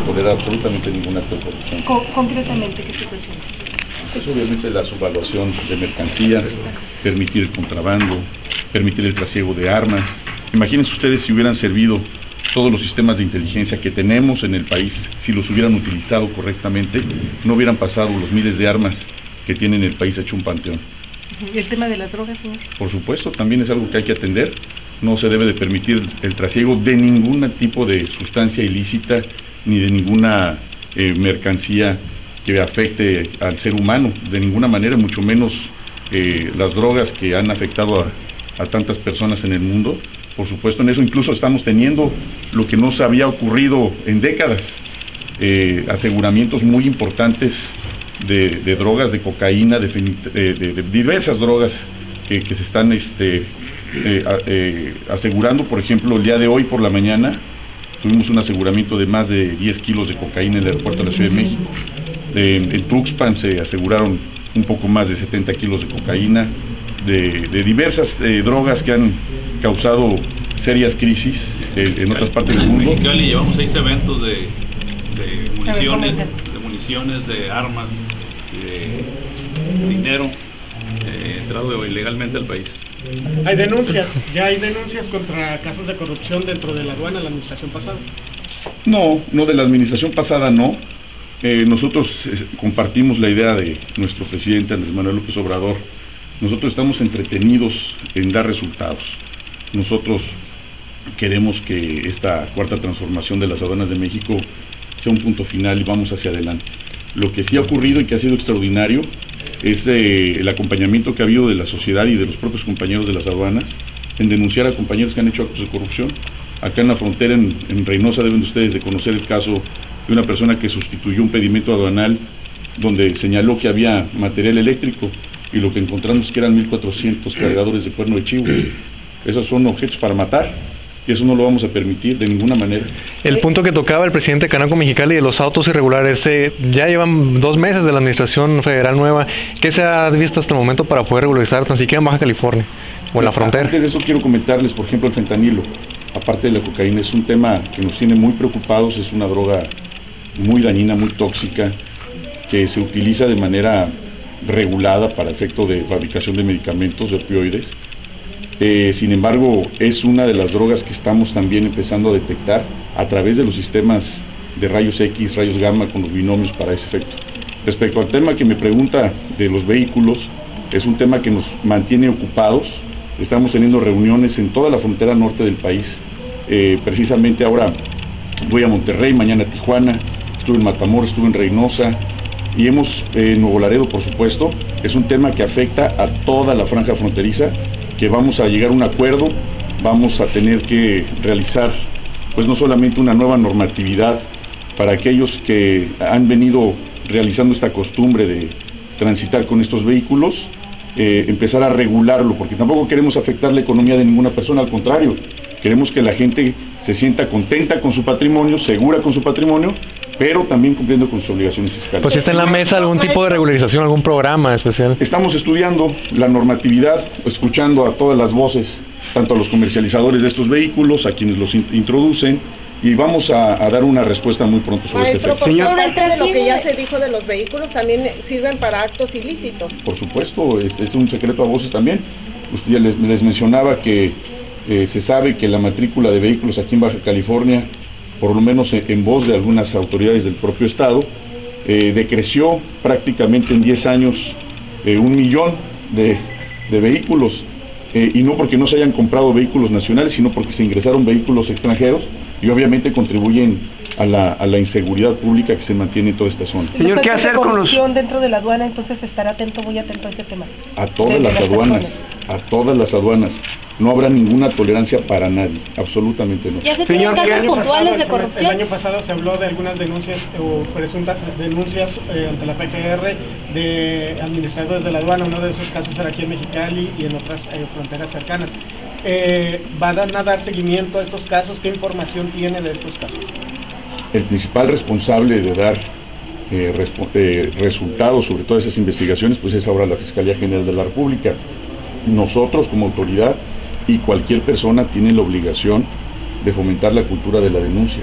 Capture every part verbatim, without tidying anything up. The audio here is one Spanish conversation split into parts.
tolerar absolutamente ningún acto de corrupción. Co concretamente, ¿qué situación? Pues obviamente la subvaluación de mercancías, permitir el contrabando, permitir el trasiego de armas. Imagínense ustedes si hubieran servido todos los sistemas de inteligencia que tenemos en el país, si los hubieran utilizado correctamente, no hubieran pasado los miles de armas que tiene en el país hecho un panteón. ¿Y el tema de las drogas, señor? Por supuesto, también es algo que hay que atender. No se debe de permitir el trasiego de ningún tipo de sustancia ilícita ni de ninguna eh, mercancía que afecte al ser humano, de ninguna manera, mucho menos eh, las drogas que han afectado a, a tantas personas en el mundo. Por supuesto, en eso incluso estamos teniendo lo que no se había ocurrido en décadas, eh, aseguramientos muy importantes de, de drogas, de cocaína, de, de, de, de diversas drogas que, que se están este, eh, eh, asegurando. Por ejemplo, el día de hoy por la mañana tuvimos un aseguramiento de más de diez kilos de cocaína en el aeropuerto de la Ciudad de México. De, en Tuxpan se aseguraron un poco más de setenta kilos de cocaína, de, de diversas eh, drogas que han causado serias crisis eh, en otras partes del mundo. En Mexicali llevamos seis eventos de, de municiones, de municiones, de armas, de dinero eh, entrado ilegalmente al país. Hay denuncias, ya hay denuncias contra casos de corrupción dentro de la aduana, la administración pasada. No, no de la administración pasada no. Eh, nosotros eh, compartimos la idea de nuestro presidente Andrés Manuel López Obrador. Nosotros estamos entretenidos en dar resultados. Nosotros queremos que esta cuarta transformación de las aduanas de México sea un punto final y vamos hacia adelante. Lo que sí ha ocurrido y que ha sido extraordinario es eh, el acompañamiento que ha habido de la sociedad y de los propios compañeros de las aduanas en denunciar a compañeros que han hecho actos de corrupción. Acá en la frontera, en, en Reynosa, deben ustedes de conocer el caso de una persona que sustituyó un pedimento aduanal donde señaló que había material eléctrico y lo que encontramos es que eran mil cuatrocientos cargadores de cuerno de chivo. Esos son objetos para matar y eso no lo vamos a permitir de ninguna manera. El punto que tocaba el presidente Canaco Mexicali de los autos irregulares, eh, ya llevan dos meses de la administración federal nueva. ¿Qué se ha visto hasta el momento para poder regularizar tan siquiera en Baja California o en la frontera? Antes de eso quiero comentarles, por ejemplo, el fentanilo, aparte de la cocaína, es un tema que nos tiene muy preocupados. Es una droga muy dañina, muy tóxica, que se utiliza de manera regulada para efecto de fabricación de medicamentos, de opioides. Eh, sin embargo, es una de las drogas que estamos también empezando a detectar a través de los sistemas de rayos X, rayos gamma con los binomios para ese efecto. Respecto al tema que me pregunta de los vehículos, es un tema que nos mantiene ocupados. Estamos teniendo reuniones en toda la frontera norte del país. Eh, precisamente ahora voy a Monterrey, mañana a Tijuana, estuve en Matamoros, estuve en Reynosa y hemos, eh, en Nuevo Laredo por supuesto. Es un tema que afecta a toda la franja fronteriza, que vamos a llegar a un acuerdo, vamos a tener que realizar pues no solamente una nueva normatividad para aquellos que han venido realizando esta costumbre de transitar con estos vehículos, eh, empezar a regularlo, porque tampoco queremos afectar la economía de ninguna persona, al contrario, queremos que la gente se sienta contenta con su patrimonio, segura con su patrimonio, pero también cumpliendo con sus obligaciones fiscales. Pues si está en la mesa algún tipo de regularización, algún programa especial. Estamos estudiando la normatividad, escuchando a todas las voces, tanto a los comercializadores de estos vehículos, a quienes los in introducen, y vamos a, a dar una respuesta muy pronto sobre Maestro, este efecto. Señor, parte de lo que ya se dijo de los vehículos también sirven para actos ilícitos. Por supuesto, es, es un secreto a voces también. Usted ya les, les mencionaba que eh, se sabe que la matrícula de vehículos aquí en Baja California, por lo menos en, en voz de algunas autoridades del propio estado, eh, decreció prácticamente en diez años eh, un millón de, de vehículos, eh, y no porque no se hayan comprado vehículos nacionales, sino porque se ingresaron vehículos extranjeros y obviamente contribuyen a la, a la inseguridad pública que se mantiene en toda esta zona. Señor, ¿qué hacer con los...? Dentro de la aduana, entonces estará atento, muy atento a este tema. A todas las aduanas, a todas las aduanas. No habrá ninguna tolerancia para nadie, absolutamente no. ¿Ya se Señor, tienen el año, casos pasado, puntuales de el, corrupción? el año pasado se habló de algunas denuncias o presuntas denuncias eh, ante la P G R de administradores de la aduana. Uno de esos casos era aquí en Mexicali y en otras eh, fronteras cercanas. Eh, ¿Van a dar seguimiento a estos casos? ¿Qué información tiene de estos casos? El principal responsable de dar eh, eh, resultados sobre todas esas investigaciones pues es ahora la Fiscalía General de la República. Nosotros como autoridad y cualquier persona tiene la obligación de fomentar la cultura de la denuncia.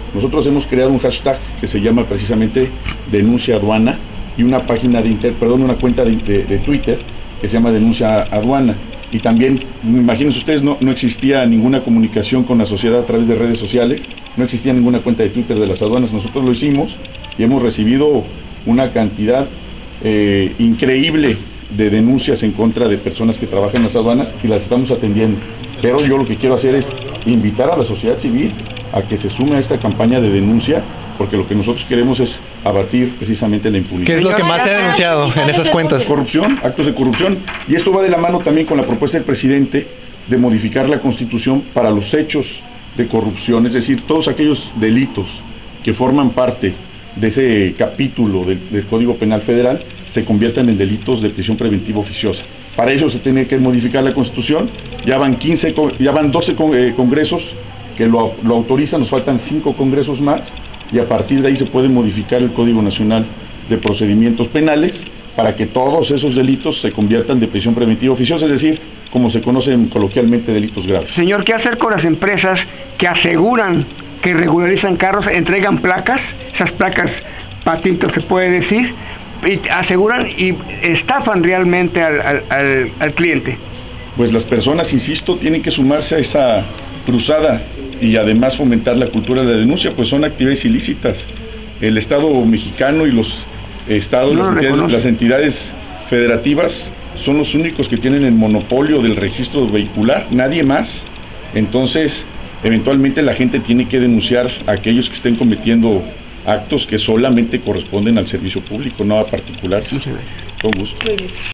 Nosotros hemos creado un hashtag que se llama precisamente Denuncia Aduana y una página de inter, perdón, una cuenta de, de, de Twitter que se llama Denuncia Aduana. Y también, imagínense ustedes, no, no existía ninguna comunicación con la sociedad a través de redes sociales, no existía ninguna cuenta de Twitter de las aduanas. Nosotros lo hicimos y hemos recibido una cantidad eh, increíble de denuncias en contra de personas que trabajan en las aduanas y las estamos atendiendo. Pero yo lo que quiero hacer es invitar a la sociedad civil a que se sume a esta campaña de denuncia, porque lo que nosotros queremos es abatir precisamente la impunidad. ¿Qué es lo que más se ha denunciado en esas cuentas? Corrupción, actos de corrupción, y esto va de la mano también con la propuesta del presidente de modificar la Constitución para los hechos de corrupción, es decir, todos aquellos delitos que forman parte de ese capítulo del, del Código Penal Federal se conviertan en delitos de prisión preventiva oficiosa. Para ello se tiene que modificar la Constitución. Ya van quince, ya van doce congresos que lo, lo autorizan, nos faltan cinco congresos más, y a partir de ahí se puede modificar el Código Nacional de Procedimientos Penales para que todos esos delitos se conviertan de prisión preventiva oficiosa, es decir, como se conocen coloquialmente, delitos graves. Señor, ¿qué hacer con las empresas que aseguran que regularizan carros, entregan placas, esas placas patitas se puede decir, y aseguran y estafan realmente al, al, al, al cliente? Pues las personas, insisto, tienen que sumarse a esa cruzada y además fomentar la cultura de la denuncia, pues son actividades ilícitas. El Estado mexicano y los estados, no las, entidades, las entidades federativas son los únicos que tienen el monopolio del registro vehicular, nadie más. Entonces, eventualmente la gente tiene que denunciar a aquellos que estén cometiendo actos que solamente corresponden al servicio público, no a particulares. Con gusto.